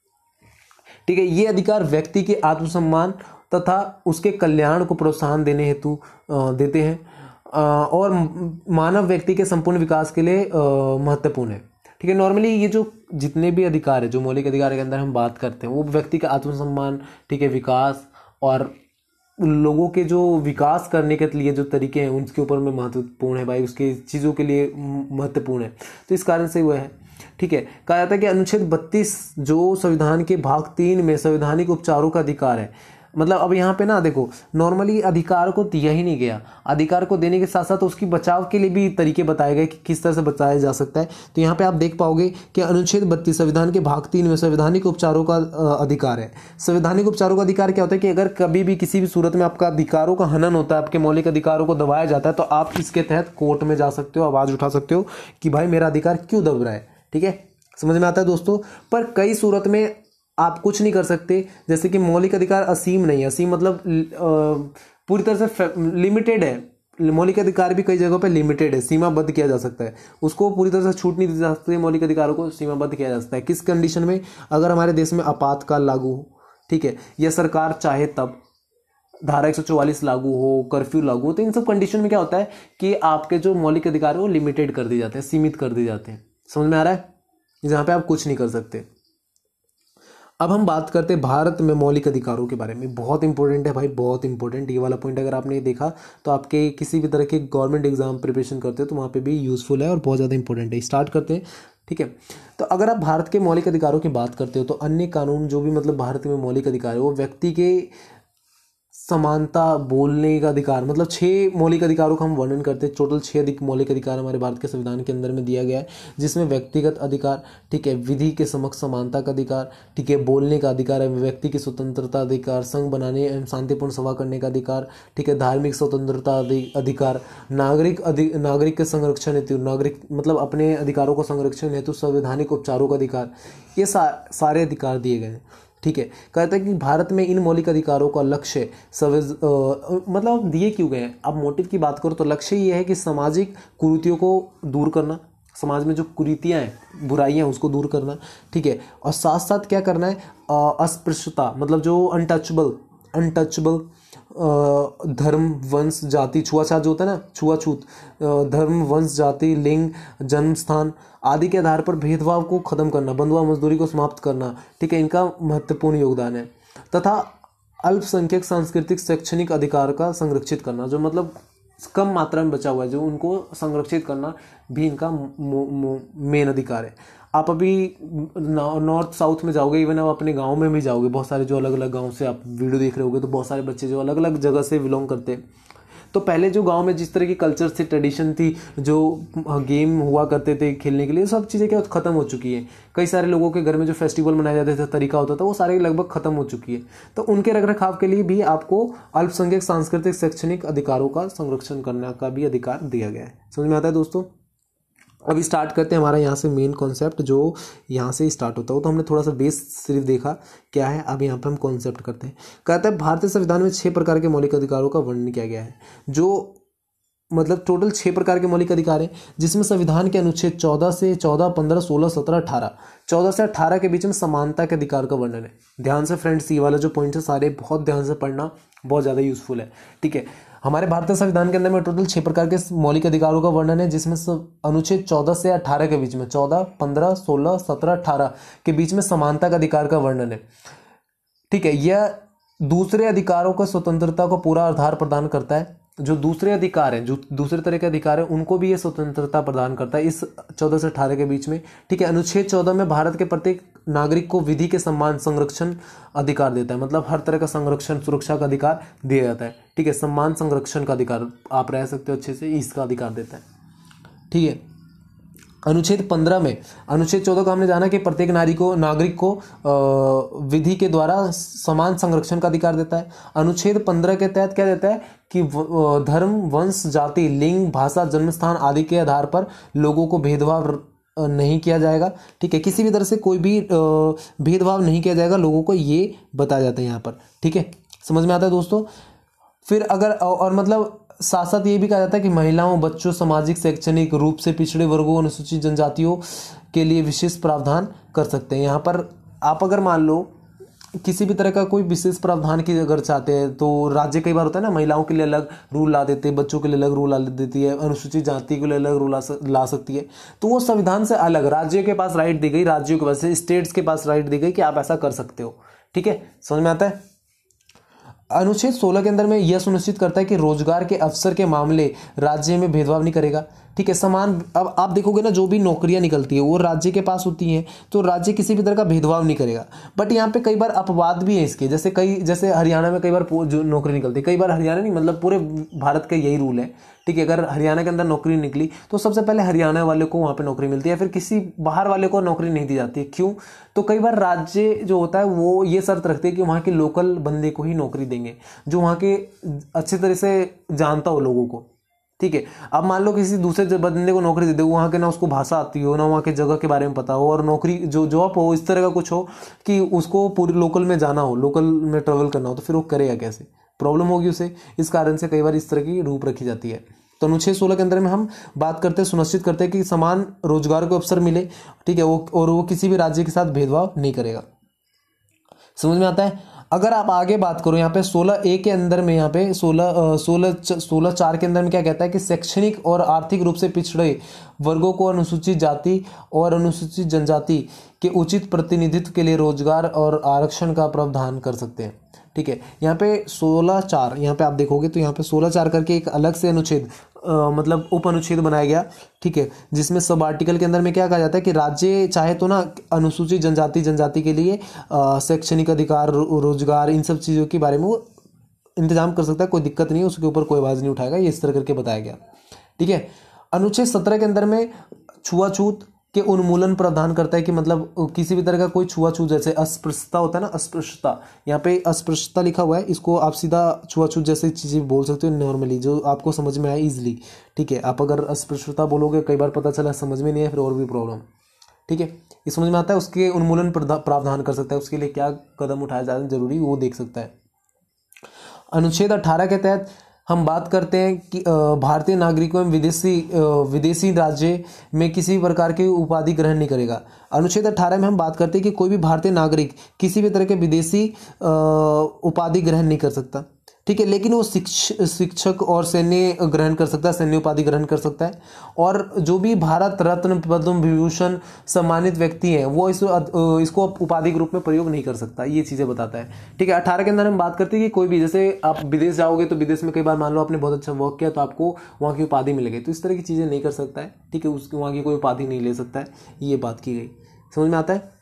ठीक है, ये अधिकार व्यक्ति के आत्मसम्मान तथा उसके कल्याण को प्रोत्साहन देने हेतु देते हैं और मानव व्यक्ति के संपूर्ण विकास के लिए महत्वपूर्ण है। ठीक है, नॉर्मली ये जो जितने भी अधिकार है जो मौलिक अधिकार के अंदर हम बात करते हैं वो व्यक्ति का आत्मसम्मान, ठीक है, विकास और लोगों के जो विकास करने के लिए जो तरीके हैं उनके ऊपर में महत्वपूर्ण है भाई, उसके चीज़ों के लिए महत्वपूर्ण है, तो इस कारण से वो है। ठीक है, कहा जाता है कि अनुच्छेद बत्तीस जो संविधान के भाग तीन में संवैधानिक उपचारों का अधिकार है, मतलब अब यहाँ पे ना देखो नॉर्मली अधिकार को दिया ही नहीं गया, अधिकार को देने के साथ साथ उसकी बचाव के लिए भी तरीके बताए गए कि किस तरह से बचाया जा सकता है। तो यहाँ पे आप देख पाओगे कि अनुच्छेद बत्तीस संविधान के भाग तीन में संवैधानिक उपचारों का अधिकार है। संवैधानिक उपचारों का अधिकार क्या होता है कि अगर कभी भी किसी भी सूरत में आपका अधिकारों का हनन होता है, आपके मौलिक अधिकारों को दबाया जाता है, तो आप इसके तहत कोर्ट में जा सकते हो, आवाज़ उठा सकते हो कि भाई मेरा अधिकार क्यों दब रहा है। ठीक है, समझ में आता है दोस्तों। पर कई सूरत में आप कुछ नहीं कर सकते, जैसे कि मौलिक अधिकार असीम नहीं है, असीम मतलब पूरी तरह से लिमिटेड है। मौलिक अधिकार भी कई जगहों पे लिमिटेड है, सीमाबद्ध किया जा सकता है, उसको पूरी तरह से छूट नहीं दी जा सकती। मौलिक अधिकारों को सीमाबद्ध किया जा सकता है किस कंडीशन में, अगर हमारे देश में आपातकाल लागू हो, ठीक है, या सरकार चाहे तब, धारा एक सौ चौवालीस लागू हो, कर्फ्यू लागू हो, तो इन सब कंडीशन में क्या होता है कि आपके जो मौलिक अधिकार है वो लिमिटेड कर दिए जाते हैं, सीमित कर दिए जाते हैं। समझ में आ रहा है, जहाँ पे आप कुछ नहीं कर सकते। अब हम बात करते हैं भारत में मौलिक अधिकारों के बारे में। बहुत इंपॉर्टेंट है भाई, बहुत इंपॉर्टेंट। ये वाला पॉइंट अगर आपने देखा तो आपके किसी भी तरह के गवर्नमेंट एग्जाम प्रिपरेशन करते हो तो वहाँ पे भी यूज़फुल है और बहुत ज़्यादा इंपॉर्टेंट है। स्टार्ट करते हैं। ठीक है, तो अगर आप भारत के मौलिक अधिकारों की बात करते हो तो अन्य कानून जो भी मतलब भारत में मौलिक अधिकार है वो व्यक्ति के समानता, बोलने का अधिकार, मतलब छह मौलिक अधिकारों का हम वर्णन करते हैं। टोटल छह अधिक मौलिक अधिकार हमारे भारत के संविधान के अंदर में दिया गया है, जिसमें व्यक्तिगत अधिकार, ठीक है, विधि के समक्ष समानता का अधिकार, ठीक है, बोलने का अधिकार है, व्यक्ति की स्वतंत्रता अधिकार, संघ बनाने एवं शांतिपूर्ण सभा करने का अधिकार, ठीक है, धार्मिक स्वतंत्रता अधिकार, नागरिक अधि नागरिक के संरक्षण हेतु, नागरिक मतलब अपने अधिकारों को संरक्षण हेतु संवैधानिक उपचारों का अधिकार, ये सा, सारे अधिकार दिए गए हैं। ठीक है, कहते हैं कि भारत में इन मौलिक अधिकारों का लक्ष्य सविज मतलब दिए क्यों गए हैं। अब मोटिव की बात करो तो लक्ष्य ये है कि सामाजिक कुरीतियों को दूर करना, समाज में जो कुरीतियां हैं, बुराइयां हैं, उसको दूर करना, ठीक है, और साथ साथ क्या करना है, अस्पृश्यता मतलब जो अनटचेबल अनटचेबल धर्म, वंश, जाति, छुआछूत जो होता है ना, छुआछूत, धर्म, वंश, जाति, लिंग, जन्म स्थान आदि के आधार पर भेदभाव को खत्म करना, बंधुआ मजदूरी को समाप्त करना, ठीक है, इनका महत्वपूर्ण योगदान है। तथा अल्पसंख्यक सांस्कृतिक शैक्षणिक अधिकार का संरक्षित करना, जो मतलब कम मात्रा में बचा हुआ है, जो उनको संरक्षित करना भी इनका मेन अधिकार है। आप अभी नॉर्थ साउथ में जाओगे, इवन आप अपने गांव में भी जाओगे, बहुत सारे जो अलग अलग गांव से आप वीडियो देख रहे होगे, तो बहुत सारे बच्चे जो अलग अलग जगह से बिलोंग करते हैं। तो पहले जो गांव में जिस तरह की कल्चर थी, ट्रेडिशन थी, जो गेम हुआ करते थे खेलने के लिए, सब चीज़ें क्या खत्म हो चुकी है। कई सारे लोगों के घर में जो फेस्टिवल मनाए जाते थे, तरीका होता था, वो सारे लगभग खत्म हो चुकी है। तो उनके रखरखाव के लिए भी आपको अल्पसंख्यक सांस्कृतिक शैक्षणिक अधिकारों का संरक्षण करने का भी अधिकार दिया गया है। समझ में आता है दोस्तों। अभी स्टार्ट करते हैं हमारा यहाँ से मेन कॉन्सेप्ट, जो यहाँ से स्टार्ट होता है। तो हमने थोड़ा सा बेस सिर्फ देखा क्या है, अब यहाँ पे हम कॉन्सेप्ट करते हैं। कहता है भारतीय संविधान में छह प्रकार के मौलिक अधिकारों का वर्णन किया गया है, जो मतलब टोटल छह प्रकार के मौलिक अधिकार हैं, जिसमें संविधान के अनुच्छेद चौदह से चौदह, पंद्रह, सोलह, सत्रह, अठारह, चौदह से अठारह के बीच में समानता के अधिकार का वर्णन है। ध्यान से फ्रेंड्स, ये वाला जो पॉइंट है सारे बहुत ध्यान से पढ़ना, बहुत ज़्यादा यूजफुल है। ठीक है, हमारे भारतीय संविधान के अंदर में टोटल छह प्रकार के मौलिक अधिकारों का वर्णन है, जिसमें अनुच्छेद चौदह से अठारह के बीच में, चौदह, पंद्रह, सोलह, सत्रह, अठारह के बीच में समानता का अधिकार का वर्णन है। ठीक है, यह दूसरे अधिकारों को स्वतंत्रता को पूरा आधार प्रदान करता है। जो दूसरे अधिकार हैं, जो दूसरे तरह के अधिकार हैं, उनको भी ये स्वतंत्रता प्रदान करता है इस चौदह से अठारह के बीच में। ठीक है, अनुच्छेद चौदह में भारत के प्रत्येक नागरिक को विधि के सम्मान संरक्षण अधिकार देता है, मतलब हर तरह का संरक्षण सुरक्षा का अधिकार दिया जाता है। ठीक है, सम्मान संरक्षण का अधिकार, आप रह सकते हो अच्छे से, इसका अधिकार देता है। ठीक है, अनुच्छेद पंद्रह में, अनुच्छेद चौदह का हमने जाना कि प्रत्येक नारी को नागरिक को विधि के द्वारा समान संरक्षण का अधिकार देता है। अनुच्छेद पंद्रह के तहत क्या देता है कि धर्म, वंश, जाति, लिंग, भाषा, जन्मस्थान आदि के आधार पर लोगों को भेदभाव नहीं किया जाएगा। ठीक है, किसी भी तरह से कोई भी भेदभाव नहीं किया जाएगा, लोगों को ये बताया जाता है यहाँ पर। ठीक है, समझ में आता है दोस्तों। फिर अगर और मतलब साथ साथ ये भी कहा जाता है कि महिलाओं, बच्चों, सामाजिक शैक्षणिक रूप से पिछड़े वर्गों, अनुसूचित जनजातियों के लिए विशेष प्रावधान कर सकते हैं। यहाँ पर आप अगर मान लो किसी भी तरह का कोई विशेष प्रावधान की अगर चाहते हैं, तो राज्य कई बार होता है ना, महिलाओं के लिए अलग रूल ला देते हैं, बच्चों के लिए अलग रूल ला देती है, अनुसूचित जाति के लिए अलग रूल ला सकती है। तो वो संविधान से अलग राज्यों के पास राइट दी गई, राज्यों के पास, स्टेट्स के पास राइट दी गई कि आप ऐसा कर सकते हो। ठीक है, समझ में आता है। अनुच्छेद सोलह के अंदर में यह सुनिश्चित करता है कि रोजगार के अवसर के मामले राज्य में भेदभाव नहीं करेगा। ठीक है, समान, अब आप देखोगे ना, जो भी नौकरियां निकलती है वो राज्य के पास होती हैं, तो राज्य किसी भी तरह का भेदभाव नहीं करेगा। बट यहाँ पे कई बार अपवाद भी है इसके, जैसे कई जैसे हरियाणा में कई बार जो नौकरी निकलती है, कई बार हरियाणा नहीं मतलब पूरे भारत का यही रूल है। ठीक है, अगर हरियाणा के अंदर नौकरी निकली तो सबसे पहले हरियाणा वाले को वहाँ पे नौकरी मिलती है, फिर किसी बाहर वाले को नौकरी नहीं दी जाती। क्यों? तो कई बार राज्य जो होता है वो ये शर्त रखते हैं कि वहाँ के लोकल बंदे को ही नौकरी देंगे, जो वहाँ के अच्छे तरह से जानता हो लोगों को। ठीक है, अब मान लो किसी दूसरे बंदे को नौकरी दे दे, वहाँ के ना उसको भाषा आती हो, ना वहाँ के जगह के बारे में पता हो, और नौकरी जो जॉब हो इस तरह का कुछ हो कि उसको पूरे लोकल में जाना हो, लोकल में ट्रेवल करना हो, तो फिर वो करेगा कैसे? प्रॉब्लम होगी उसे। इस कारण से कई बार इस तरह की रूप रखी जाती है। तो अनुच्छेद सोलह के अंदर में हम बात करते हैं, सुनिश्चित करते हैं कि समान रोजगार को अवसर मिले। ठीक है, वो और वो किसी भी राज्य के साथ भेदभाव नहीं करेगा। समझ में आता है। अगर आप आगे बात करो यहाँ पे सोलह ए के अंदर में, यहाँ पे सोलह सोलह सोलह चार के अंदर में क्या कहता है कि शैक्षणिक और आर्थिक रूप से पिछड़े वर्गों को अनुसूचित जाति और अनुसूचित जनजाति के उचित प्रतिनिधित्व के लिए रोजगार और आरक्षण का प्रावधान कर सकते हैं। ठीक है, यहाँ पे सोलह चार, यहाँ पे आप देखोगे तो यहाँ पे सोलह चार करके एक अलग से अनुच्छेद मतलब उप अनुच्छेद बनाया गया। ठीक है, जिसमें सब आर्टिकल के अंदर में क्या कहा जाता है कि राज्य चाहे तो ना अनुसूचित जनजाति जनजाति के लिए शैक्षणिक अधिकार, रोजगार, इन सब चीज़ों के बारे में वो इंतजाम कर सकता है, कोई दिक्कत नहीं है, उसके ऊपर कोई आवाज़ नहीं उठाएगा, ये इस तरह करके बताया गया। ठीक है, अनुच्छेद सत्रह के अंदर में छुआछूत के उन्मूलन प्रावधान करता है कि मतलब किसी भी तरह का कोई छुआछूत, जैसे अस्पृश्यता होता है ना, अस्पृश्यता, यहाँ पे अस्पृश्यता लिखा हुआ है, इसको आप सीधा छुआछूत जैसी चीज़ें बोल सकते हो नॉर्मली, जो आपको समझ में आए इजीली। ठीक है, आप अगर अस्पृश्यता बोलोगे कई बार पता चला समझ में नहीं है, फिर और भी प्रॉब्लम। ठीक है, ये समझ में आता है, उसके उन्मूलन प्रावधान कर सकता है, उसके लिए क्या कदम उठाया जाना जरूरी वो देख सकता है। अनुच्छेद अठारह के तहत हम बात करते हैं कि भारतीय नागरिकों एवं विदेशी विदेशी राज्य में किसी प्रकार की उपाधि ग्रहण नहीं करेगा। अनुच्छेद अठारह में हम बात करते हैं कि कोई भी भारतीय नागरिक किसी भी तरह के विदेशी उपाधि ग्रहण नहीं कर सकता। ठीक है, लेकिन वो शिक्ष शिक्षक और सैन्य ग्रहण कर सकता है, सैन्य उपाधि ग्रहण कर सकता है। और जो भी भारत रत्न पद्म विभूषण सम्मानित व्यक्ति हैं वो इस इसको उपाधि के रूप में प्रयोग नहीं कर सकता, ये चीज़ें बताता है। ठीक है, अठारह के अंदर हम बात करते हैं कि कोई भी, जैसे आप विदेश जाओगे तो विदेश में कई बार मान लो आपने बहुत अच्छा वर्क किया तो आपको वहाँ की उपाधि मिलेगी, तो इस तरह की चीज़ें नहीं कर सकता है। ठीक है, उसकी वहाँ की कोई उपाधि नहीं ले सकता है, ये बात की गई। समझ में आता है?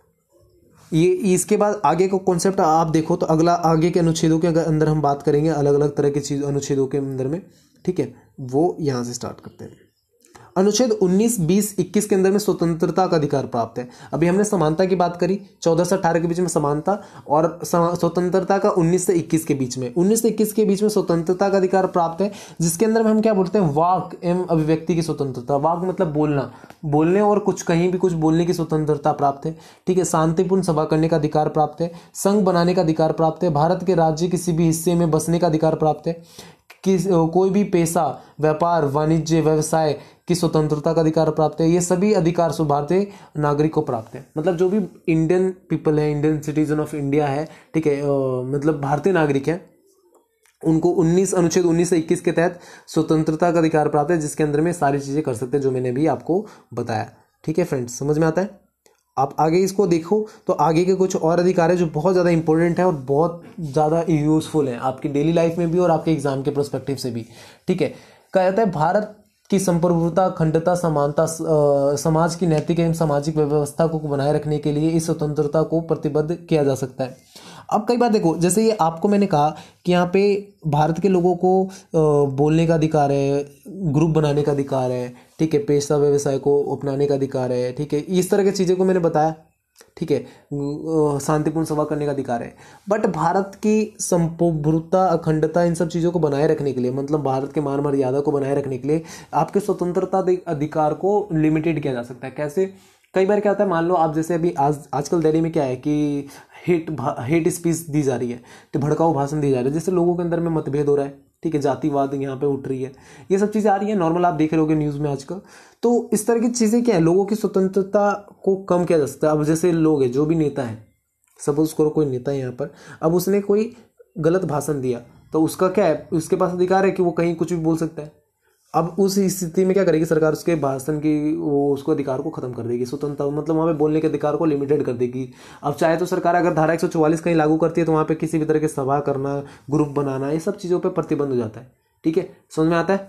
ये इसके बाद आगे का कॉन्सेप्ट आप देखो तो अगला आगे के अनुच्छेदों के अंदर हम बात करेंगे अलग अलग तरह की चीज अनुच्छेदों के अंदर में। ठीक है, वो यहाँ से स्टार्ट करते हैं। अनुच्छेद उन्नीस, बीस, इक्कीस के अंदर में स्वतंत्रता का अधिकार प्राप्त है। अभी हमने समानता की बात करी, चौदह से अठारह के बीच में समानता, और स्वतंत्रता का उन्नीस से इक्कीस के बीच में, उन्नीस से इक्कीस के बीच में स्वतंत्रता का अधिकार प्राप्त है, जिसके अंदर में हम क्या बोलते हैं, वाक एवं अभिव्यक्ति की स्वतंत्रता। वाक मतलब बोलना, बोलने और कुछ कहीं भी कुछ बोलने की स्वतंत्रता प्राप्त है। ठीक है, शांतिपूर्ण सभा करने का अधिकार प्राप्त है, संघ बनाने का अधिकार प्राप्त है, भारत के राज्य किसी भी हिस्से में बसने का अधिकार प्राप्त है, कि कोई भी पेशा, व्यापार, वाणिज्य, व्यवसाय की स्वतंत्रता का अधिकार प्राप्त है। ये सभी अधिकार सो भारतीय नागरिक को प्राप्त है। मतलब जो भी इंडियन पीपल है, इंडियन सिटीजन ऑफ इंडिया है, ठीक है, मतलब भारतीय नागरिक है, उनको उन्नीस अनुच्छेद उन्नीस से इक्कीस के तहत स्वतंत्रता का अधिकार प्राप्त है, जिसके अंदर में सारी चीजें कर सकते हैं जो मैंने भी आपको बताया। ठीक है फ्रेंड्स, समझ में आता है? आप आगे इसको देखो तो आगे के कुछ और अधिकार है जो बहुत ज़्यादा इंपॉर्टेंट है और बहुत ज़्यादा यूजफुल है आपकी डेली लाइफ में भी और आपके एग्जाम के पर्सपेक्टिव से भी। ठीक है, कहा जाता है भारत की संप्रभुता, अखंडता, समानता, समाज की नैतिक एवं सामाजिक व्यवस्था को बनाए रखने के लिए इस स्वतंत्रता को प्रतिबद्ध किया जा सकता है। अब कई बार देखो, जैसे ये आपको मैंने कहा कि यहाँ पे भारत के लोगों को बोलने का अधिकार है, ग्रुप बनाने का अधिकार है, ठीक है, पेशा व्यवसाय को अपनाने का अधिकार है, ठीक है, इस तरह की चीज़ें को मैंने बताया। ठीक है, शांतिपूर्ण सभा करने का अधिकार है। बट भारत की संप्रभुता, अखंडता, इन सब चीज़ों को बनाए रखने के लिए, मतलब भारत के मान मर्यादा को बनाए रखने के लिए आपके स्वतंत्रता अधिकार को लिमिटेड किया जा सकता है। कैसे? कई बार क्या होता है, मान लो आप जैसे अभी आज आजकल दिल्ली में क्या है कि हेट हेट स्पीच दी जा रही है, तो भड़काऊ भाषण दी जा रही है, जिससे लोगों के अंदर में मतभेद हो रहा है। ठीक है, जातिवाद यहाँ पे उठ रही है, ये सब चीज़ें आ रही है, नॉर्मल आप देख रहे होगे न्यूज़ में आजकल। तो इस तरह की चीज़ें क्या है, लोगों की स्वतंत्रता को कम किया जा सकता है। अब जैसे लोग हैं, जो भी नेता है, सपोज करो कोई नेता है यहाँ पर, अब उसने कोई गलत भाषण दिया तो उसका क्या है, उसके पास अधिकार है कि वो कहीं कुछ भी बोल सकता है। अब उस स्थिति में क्या करेगी सरकार, उसके भाषण की वो उसको अधिकार को खत्म कर देगी, स्वतंत्रता मतलब वहाँ पे बोलने के अधिकार को लिमिटेड कर देगी। अब चाहे तो सरकार अगर धारा एक सौ चौवालीस कहीं लागू करती है तो वहाँ पे किसी भी तरह के सभा करना, ग्रुप बनाना, ये सब चीज़ों पे प्रतिबंध हो जाता है। ठीक है, समझ में आता है?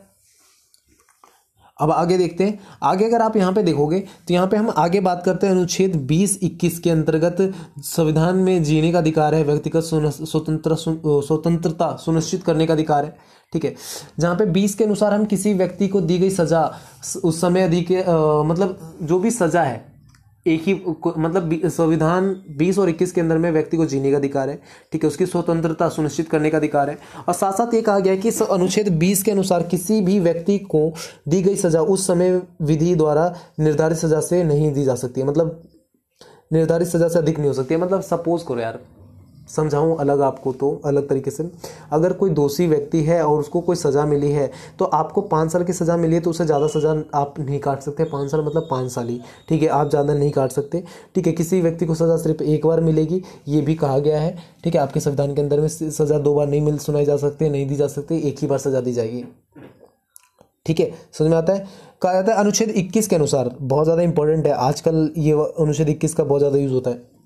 अब आगे देखते हैं। आगे अगर आप यहाँ पे देखोगे तो यहाँ पे हम आगे बात करते हैं अनुच्छेद बीस इक्कीस के अंतर्गत संविधान में जीने का अधिकार है, व्यक्तिगत स्वतंत्र स्वतंत्रता सुनिश्चित करने का अधिकार है। ठीक है, जहाँ पे बीस के अनुसार हम किसी व्यक्ति को दी गई सजा उस समय अधिक मतलब जो भी सजा है एक ही मतलब संविधान बीस और इक्कीस के अंदर में व्यक्ति को जीने का अधिकार है। ठीक है, उसकी स्वतंत्रता सुनिश्चित करने का अधिकार है। और साथ साथ ये कहा गया है कि अनुच्छेद बीस के अनुसार किसी भी व्यक्ति को दी गई सजा उस समय विधि द्वारा निर्धारित सजा से नहीं दी जा सकती है, मतलब निर्धारित सजा से अधिक नहीं हो सकती है। मतलब सपोज करो यार, समझाऊं अलग आपको तो अलग तरीके से, अगर कोई दोषी व्यक्ति है और उसको कोई सज़ा मिली है तो आपको पाँच साल की सज़ा मिली है तो उससे ज़्यादा सज़ा आप नहीं काट सकते। पाँच साल मतलब पाँच साल ही, ठीक है, आप ज़्यादा नहीं काट सकते। ठीक है, किसी व्यक्ति को सज़ा सिर्फ एक बार मिलेगी, ये भी कहा गया है। ठीक है, आपके संविधान के अंदर में सज़ा दो बार नहीं मिल सुनाई जा सकती, नहीं दी जा सकती, एक ही बार सज़ा दी जाएगी। ठीक है, समझ में आता है? कहा जाता है अनुच्छेद इक्कीस के अनुसार, बहुत ज़्यादा इंपॉर्टेंट है आजकल ये अनुच्छेद इक्कीस का बहुत ज़्यादा यूज होता है।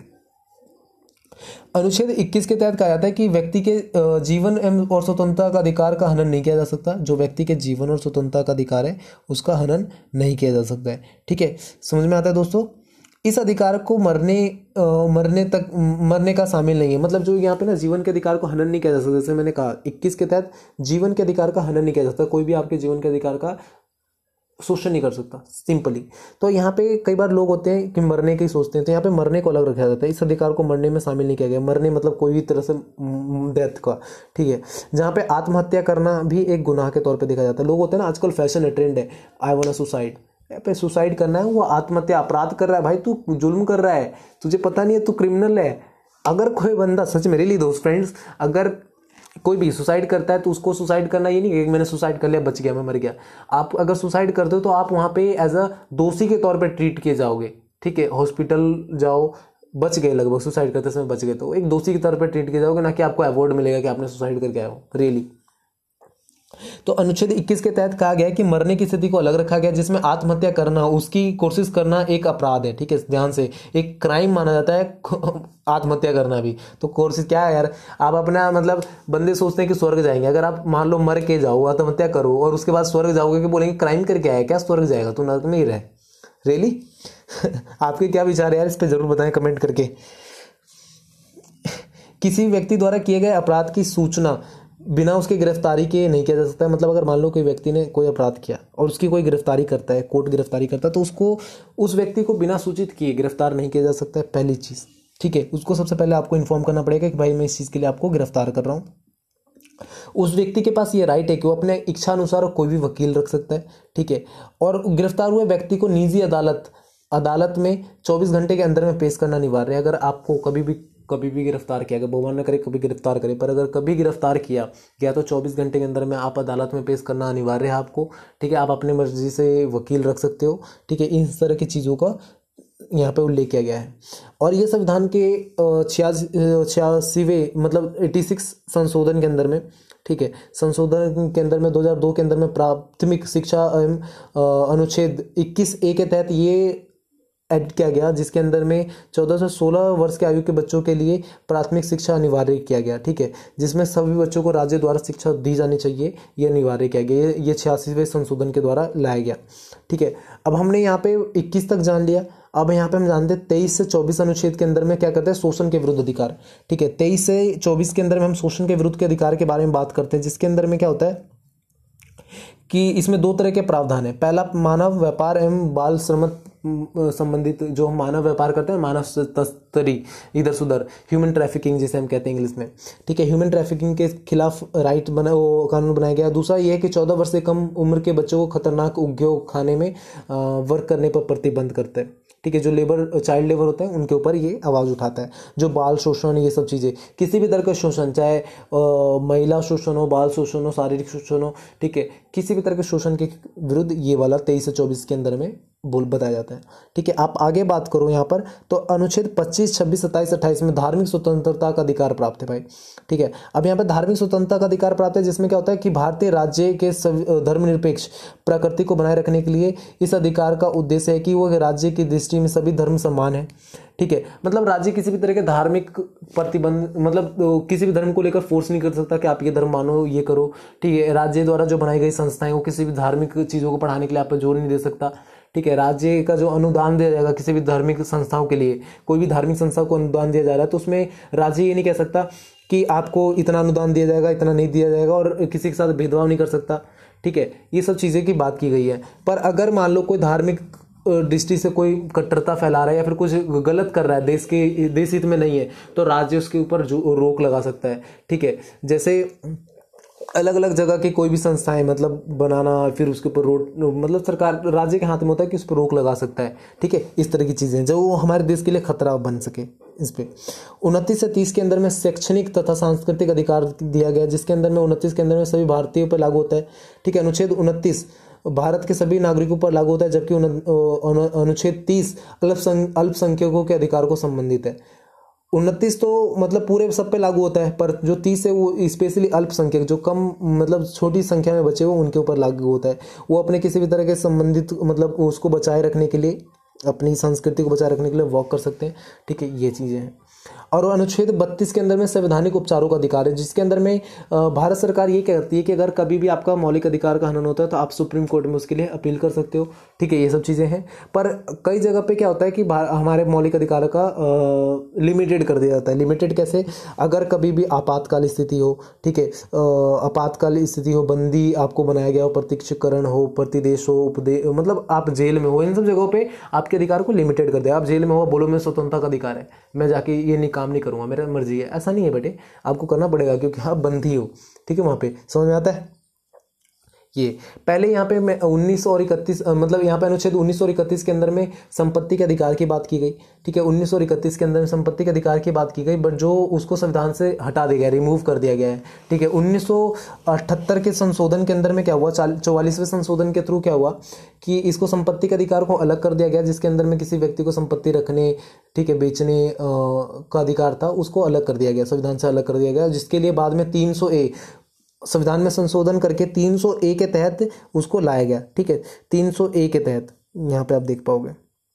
अनुच्छेद इक्कीस के तहत कहा जाता है कि व्यक्ति के जीवन एवं और स्वतंत्रता का अधिकार का हनन नहीं किया जा सकता। जो व्यक्ति के जीवन और स्वतंत्रता का अधिकार है उसका हनन नहीं किया जा सकता है। ठीक है, समझ में आता है दोस्तों? इस अधिकार को मरने अ, मरने तक मरने का शामिल नहीं है। मतलब जो यहाँ पे ना जीवन के अधिकार को हनन नहीं किया जा सकता, जैसे मैंने कहा इक्कीस के तहत जीवन के अधिकार का हनन नहीं किया जा सकता, कोई भी आपके जीवन के अधिकार का शोषण नहीं कर सकता सिंपली। तो यहाँ पे कई बार लोग होते हैं कि मरने की सोचते हैं, तो यहाँ पे मरने को अलग रखा जाता है, इस अधिकार को मरने में शामिल नहीं किया गया। मरने मतलब कोई भी तरह से डेथ का, ठीक है। जहाँ पे आत्महत्या करना भी एक गुनाह के तौर पे देखा जाता है। लोग होते हैं ना, आजकल फैशन है, ट्रेंड है, आई वांट सुसाइड, पे सुसाइड करना है, वो आत्महत्या अपराध कर रहा है भाई, तू जुल्म कर रहा है, तुझे पता नहीं है, तू क्रिमिनल है। अगर कोई बंदा सच मेरे लिए दोस्त फ्रेंड्स, अगर कोई भी सुसाइड करता है तो उसको सुसाइड करना ये नहीं कि मैंने सुसाइड कर लिया बच गया मैं मर गया। आप अगर सुसाइड करते हो तो आप वहाँ पे एज अ दोषी के तौर पे ट्रीट किए जाओगे, ठीक है। हॉस्पिटल जाओ, बच गए, लगभग सुसाइड करते समय बच गए, तो एक दोषी के तौर पे ट्रीट किए जाओगे, ना कि आपको अवार्ड मिलेगा कि आपने सुसाइड करके आए हो रियली। तो अनुच्छेद इक्कीस के तहत कहा गया है कि मरने की स्थिति को अलग रखा गया, जिसमें आत्महत्या करना, उसकी कोशिश करना एक अपराध है, ठीक है। ध्यान से, एक क्राइम माना जाता है आत्महत्या करना भी। तो कोशिश क्या है यार, आप अपना मतलब बंदे सोचते हैं कि स्वर्ग जाएंगे, अगर आप मान लो मर के जाओ, आत्महत्या करो और उसके बाद स्वर्ग जाओगे, कि बोलेंगे क्राइम करके आया क्या स्वर्ग जाएगा, तू नरक में ही रहे रियली। आपके क्या विचार है यार, इस पर जरूर बताएं कमेंट करके। किसी व्यक्ति द्वारा किए गए अपराध की सूचना बिना उसकी गिरफ्तारी के नहीं किया जा सकता है। मतलब अगर मान लो कोई व्यक्ति ने कोई अपराध किया और उसकी कोई गिरफ्तारी करता है, कोर्ट गिरफ्तारी करता है, तो उसको उस व्यक्ति को बिना सूचित किए गिरफ्तार नहीं किया जा सकता है, पहली चीज़, ठीक है। उसको सबसे पहले आपको इन्फॉर्म करना पड़ेगा कि भाई मैं इस चीज़ के लिए आपको गिरफ्तार कर रहा हूँ। उस व्यक्ति के पास ये राइट है कि वो अपने इच्छा अनुसार कोई भी वकील रख सकता है, ठीक है। और गिरफ्तार हुए व्यक्ति को निजी अदालत अदालत में चौबीस घंटे के अंदर में पेश करना अनिवार्य है। अगर आपको कभी भी कभी भी गिरफ्तार किया गया, भगवान न करे कभी गिरफ्तार करे, पर अगर कभी गिरफ्तार किया गया तो चौबीस घंटे के अंदर में आप अदालत में पेश करना अनिवार्य है आपको, ठीक है। आप अपनी मर्जी से वकील रख सकते हो, ठीक है। इस तरह की चीज़ों का यहाँ पे उल्लेख किया गया है। और ये संविधान के छियासी छियासीवें मतलब एटी सिक्स संशोधन के अंदर में, ठीक है, संशोधन के अंदर में दो हज़ार दो के अंदर में प्राथमिक शिक्षा एवं अनुच्छेद इक्कीस ए के तहत ये ऐड किया गया, जिसके अंदर में चौदह से सोलह वर्ष के आयु के बच्चों के लिए प्राथमिक शिक्षा अनिवार्य किया गया, ठीक है। जिसमें सभी बच्चों को राज्य द्वारा शिक्षा दी जानी चाहिए, ये अनिवार्य किया गया। ये छियासीवें संशोधन के द्वारा लाया गया, ठीक है। अब हमने यहाँ पे इक्कीस तक जान लिया। अब यहाँ पे हम जानते हैं तेईस से चौबीस अनुच्छेद के अंदर में क्या करते हैं, शोषण के विरुद्ध अधिकार, ठीक है। तेईस से चौबीस के अंदर में हम शोषण के विरुद्ध के अधिकार के बारे में बात करते हैं, जिसके अंदर में क्या होता है कि इसमें दो तरह के प्रावधान है। पहला मानव व्यापार एवं बाल श्रम संबंधित, जो हम मानव व्यापार करते हैं, मानव तस्करी, इधर सुधर, ह्यूमन ट्रैफिकिंग जिसे हम कहते हैं इंग्लिश में, ठीक है। ह्यूमन ट्रैफिकिंग के खिलाफ राइट बना वो कानून बनाया गया। दूसरा ये है कि चौदह वर्ष से कम उम्र के बच्चों को खतरनाक उद्योग खाने में वर्क करने पर प्रतिबंध करते हैं, ठीक है। जो लेबर चाइल्ड लेबर होता है उनके ऊपर ये आवाज़ उठाता है। जो बाल शोषण, ये सब चीज़ें, किसी भी तरह का शोषण, चाहे महिला शोषण हो, बाल शोषण हो, शारीरिक शोषण हो, ठीक है, किसी भी तरह के शोषण के विरुद्ध ये वाला तेईस से चौबीस के अंदर में बोल बताया जाता है, ठीक है। आप आगे बात करो यहाँ पर, तो अनुच्छेद पच्चीस, छब्बीस, सत्ताईस, अट्ठाईस में धार्मिक स्वतंत्रता का अधिकार प्राप्त है भाई, ठीक है। अब यहाँ पर धार्मिक स्वतंत्रता का अधिकार प्राप्त है, जिसमें क्या होता है कि भारतीय राज्य के धर्मनिरपेक्ष प्रकृति को बनाए रखने के लिए इस अधिकार का उद्देश्य है कि वो राज्य की दृष्टि में सभी धर्म समान है, ठीक है। मतलब राज्य किसी भी तरह के धार्मिक प्रतिबंध, मतलब किसी भी धर्म को लेकर फोर्स नहीं कर सकता कि आप ये धर्म मानो, ये करो, ठीक है। राज्य द्वारा जो बनाई गई संस्थाएं, वो किसी भी धार्मिक चीज़ों को पढ़ाने के लिए आप पर जोर नहीं दे सकता, ठीक है। राज्य का जो अनुदान दिया जाएगा किसी भी धार्मिक संस्थाओं के लिए, कोई भी धार्मिक संस्था को अनुदान दिया जा रहा है, तो उसमें राज्य ये नहीं कह सकता कि आपको इतना अनुदान दिया जाएगा, इतना नहीं दिया जाएगा, और किसी के साथ भेदभाव नहीं कर सकता, ठीक है। ये सब चीज़ें की बात की गई है। पर अगर मान लो कोई धार्मिक दृष्टि से कोई कट्टरता फैला रहा है या फिर कुछ गलत कर रहा है, देश के देश हित में नहीं है, तो राज्य उसके ऊपर जो रोक लगा सकता है, ठीक है। जैसे अलग अलग जगह की कोई भी संस्थाएं मतलब बनाना, फिर उसके ऊपर रोड, मतलब सरकार, राज्य के हाथ में होता है कि उस पर रोक लगा सकता है, ठीक है। इस तरह की चीज़ें जो हमारे देश के लिए खतरा बन सके, इस पे उनतीस से तीस के अंदर में शैक्षणिक तथा सांस्कृतिक अधिकार दिया गया, जिसके अंदर में उनतीस के अंदर में सभी भारतीयों पर लागू होता है, ठीक है। अनुच्छेद उनतीस भारत के सभी नागरिकों पर लागू होता है, जबकि अनुच्छेद तीस अल्पसंख्यकों के अधिकार को संबंधित है। उनतीस तो मतलब पूरे सब पे लागू होता है, पर जो तीस है वो स्पेशली अल्पसंख्यक, जो कम मतलब छोटी संख्या में बचे हुए उनके ऊपर लागू होता है। वो अपने किसी भी तरह के संबंधित मतलब उसको बचाए रखने के लिए, अपनी संस्कृति को बचाए रखने के लिए वॉक कर सकते हैं, ठीक है। ये चीज़ें हैं। और अनुच्छेद बत्तीस के अंदर में संवैधानिक उपचारों का अधिकार है, जिसके अंदर में भारत सरकार ये कहती है कि अगर कभी भी आपका मौलिक अधिकार का हनन होता है तो आप सुप्रीम कोर्ट में उसके लिए अपील कर सकते हो। ठीक है, ये सब चीज़ें हैं। पर कई जगह पे क्या होता है कि हमारे मौलिक अधिकारों का लिमिटेड कर दिया जाता है। लिमिटेड कैसे? अगर कभी भी आपातकाल स्थिति हो, ठीक है, आपातकाल स्थिति हो, बंदी आपको बनाया गया हो, प्रत्यक्षीकरण हो, प्रतिदेश हो, उपदेश, मतलब आप जेल में हो, इन सब जगहों पे आपके अधिकार को लिमिटेड कर दिया। आप जेल में हो, बोलो मैं स्वतंत्रता का अधिकार है, मैं जाके ये नहीं काम नहीं करूंगा, मेरा मर्जी है, ऐसा नहीं है बेटे, आपको करना पड़ेगा क्योंकि आप बंदी हो। ठीक है, वहां पे समझ में आता है। ये पहले यहाँ पे मैं उन्नीस सौ इकतीस मतलब यहाँ पे अनुच्छेद उन्नीस सौ इकतीस के अंदर में संपत्ति के अधिकार की बात की गई। ठीक है, उन्नीस सौ इकतीस के अंदर में संपत्ति के अधिकार की बात की गई, बट जो उसको संविधान से हटा दिया गया, रिमूव कर दिया गया है। ठीक है, उन्नीस सौ अठहत्तर के संशोधन के अंदर में क्या हुआ, चौवालीसवें संशोधन के थ्रू क्या हुआ कि इसको संपत्ति के अधिकार को अलग कर दिया गया, जिसके अंदर में किसी व्यक्ति को संपत्ति रखने, ठीक है, बेचने का अधिकार था, उसको अलग कर दिया गया, संविधान से अलग कर दिया गया, जिसके लिए बाद में तीन सौ ए संविधान में संशोधन करके तीन सौ ए के तहत उसको लाया गया। ठीक है, तीन सौ ए के तहत यहाँ पे आप देख पाओगे।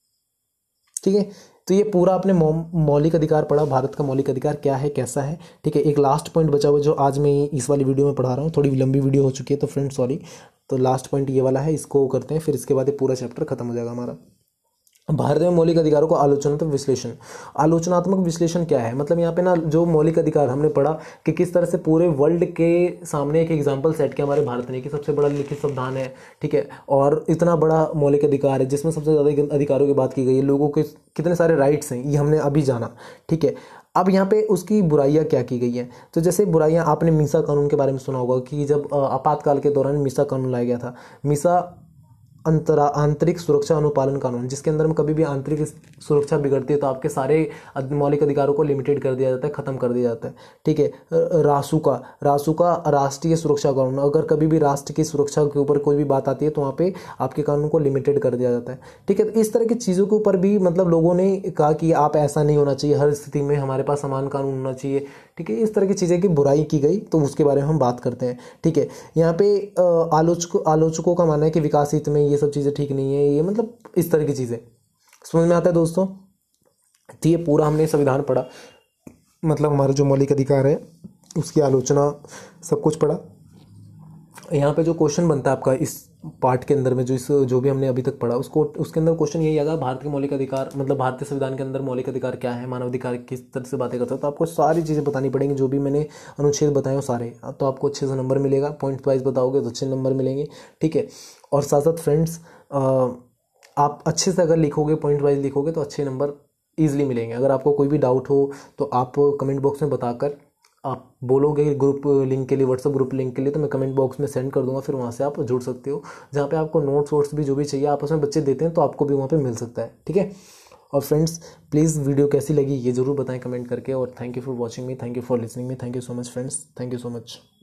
ठीक है, तो ये पूरा आपने मौलिक अधिकार पढ़ा, भारत का मौलिक अधिकार क्या है, कैसा है। ठीक है, एक लास्ट पॉइंट बचा हुआ जो आज मैं इस वाली वीडियो में पढ़ा रहा हूँ, थोड़ी लंबी वीडियो हो चुकी है तो फ्रेंड सॉरी। तो लास्ट पॉइंट ये वाला है, इसको करते हैं, फिर इसके बाद ये पूरा चैप्टर खत्म हो जाएगा हमारा। भारत में मौलिक अधिकारों को आलोचनात्मक विश्लेषण। आलोचनात्मक विश्लेषण क्या है? मतलब यहाँ पे ना जो मौलिक अधिकार हमने पढ़ा कि किस तरह से पूरे वर्ल्ड के सामने एक एग्जांपल सेट किया हमारे भारत ने कि सबसे बड़ा लिखित संविधान है। ठीक है, और इतना बड़ा मौलिक अधिकार है जिसमें सबसे ज़्यादा अधिकारों की बात की गई है, लोगों के कितने सारे राइट्स हैं, ये हमने अभी जाना। ठीक है, अब यहाँ पे उसकी बुराइयाँ क्या की गई हैं। तो जैसे बुराइयाँ, आपने मीसा कानून के बारे में सुना होगा कि जब आपातकाल के दौरान मीसा कानून लाया गया था। मीसा अंतरा आंतरिक सुरक्षा अनुपालन कानून, जिसके अंदर में कभी भी आंतरिक सुरक्षा बिगड़ती है तो आपके सारे मौलिक अधिकारों को लिमिटेड कर दिया जाता है, खत्म कर दिया जाता है। ठीक है, रासुका रासुका राष्ट्रीय सुरक्षा कानून, अगर कभी भी राष्ट्र की सुरक्षा के ऊपर कोई भी बात आती है तो वहाँ पे आपके कानून को लिमिटेड कर दिया जाता है। ठीक है, तो इस तरह की चीज़ों के ऊपर भी मतलब लोगों ने कहा कि आप ऐसा नहीं होना चाहिए, हर स्थिति में हमारे पास समान कानून होना चाहिए। ठीक है, इस तरह की चीज़ें की बुराई की गई, तो उसके बारे में हम बात करते हैं। ठीक है, यहाँ पे आलोचक आलोचकों का मानना है कि विकास हित में ये सब चीज़ें ठीक नहीं है, ये मतलब इस तरह की चीज़ें समझ में आता है दोस्तों। तो ये पूरा हमने संविधान पढ़ा, मतलब हमारे जो मौलिक अधिकार है उसकी आलोचना, सब कुछ पढ़ा। यहाँ पे जो क्वेश्चन बनता है आपका इस पार्ट के अंदर में, जो इस जो भी हमने अभी तक पढ़ा उसको, उसके अंदर क्वेश्चन यही आएगा, भारत के मौलिक अधिकार मतलब भारतीय संविधान के अंदर मौलिक अधिकार क्या है, मानव अधिकार किस तरह से बातें करता है। तो आपको सारी चीज़ें बतानी पड़ेंगी, जो भी मैंने अनुच्छेद बताए हो सारे, तो आपको अच्छे से नंबर मिलेगा। पॉइंट वाइज बताओगे तो अच्छे नंबर मिलेंगे। ठीक है, और साथ साथ फ्रेंड्स आप अच्छे से अगर लिखोगे, पॉइंट वाइज लिखोगे तो अच्छे नंबर ईजिली मिलेंगे। अगर आपको कोई भी डाउट हो तो आप कमेंट बॉक्स में बताकर आप बोलोगे ग्रुप लिंक के लिए, व्हाट्सअप ग्रुप लिंक के लिए, तो मैं कमेंट बॉक्स में सेंड कर दूंगा, फिर वहाँ से आप जुड़ सकते हो, जहाँ पे आपको नोट्स वोट्स भी जो भी चाहिए आपस में बच्चे देते हैं तो आपको भी वहाँ पे मिल सकता है। ठीक है, और फ्रेंड्स प्लीज़ वीडियो कैसी लगी ये ज़रूर बताएं कमेंट करके, और thank you for watching me, thank you for listening me, thank you so much friends, thank you so much.